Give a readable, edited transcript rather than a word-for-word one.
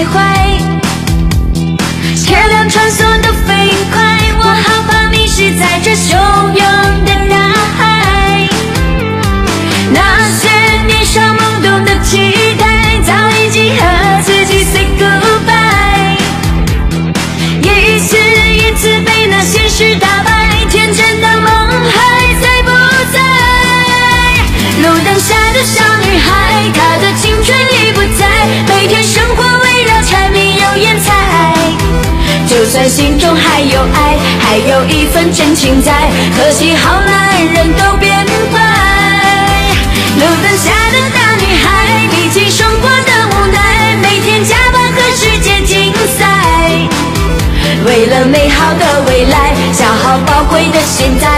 徘徊，车辆穿梭的飞快，我好怕迷失在这汹涌的大海。那些年少懵懂的期待，早已经和自己 say goodbye， 一次一次被那现实打败，天真的梦还在不在？路灯下的小女孩，她的青春已不在，每天生活围绕柴米油盐菜，就算心中还有爱，还有一份真情在，可惜好男人都变坏。路灯下的大女孩，比起生活的无奈，每天加班和世界竞赛，为了美好的未来，消耗宝贵的现在。